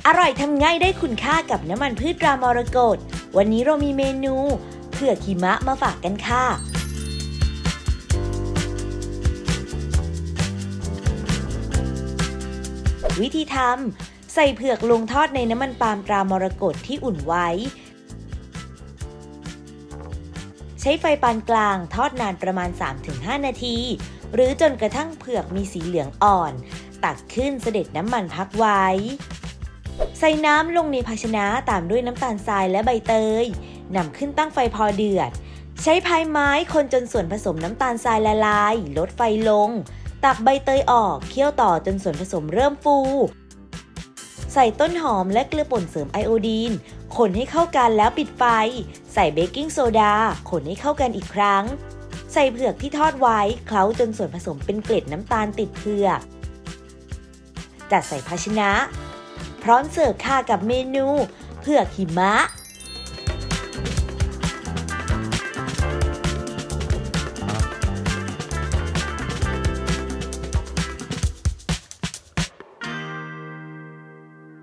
อร่อยทำง่ายได้คุณค่ากับน้ำมันพืชตรามรกตวันนี้เรามีเมนูเผือกหิมะมาฝากกันค่ะวิธีทำใส่เผือกลงทอดในน้ำมันปาล์มตรามรกตที่อุ่นไว้ใช้ไฟปานกลางทอดนานประมาณ 3-5 นาทีหรือจนกระทั่งเผือกมีสีเหลืองอ่อนตักขึ้นเสด็จน้ำมันพักไว้ใส่น้ำลงในภาชนะตามด้วยน้ำตาลทรายและใบเตยนำขึ้นตั้งไฟพอเดือดใช้พายไม้คนจนส่วนผสมน้ำตาลทรายละลายลดไฟลงตักใบเตยออกเคี่ยวต่อจนส่วนผสมเริ่มฟูใส่ต้นหอมและเกลือป่นเสริมไอโอดีนคนให้เข้ากันแล้วปิดไฟใส่เบกกิ้งโซดาคนให้เข้ากันอีกครั้งใส่เผือกที่ทอดไว้เคล้าจนส่วนผสมเป็นเกล็ดน้ำตาลติดเผือกจัดใส่ภาชนะพร้อมเสิร์ฟค่ะกับเมนูเผือกหิมะ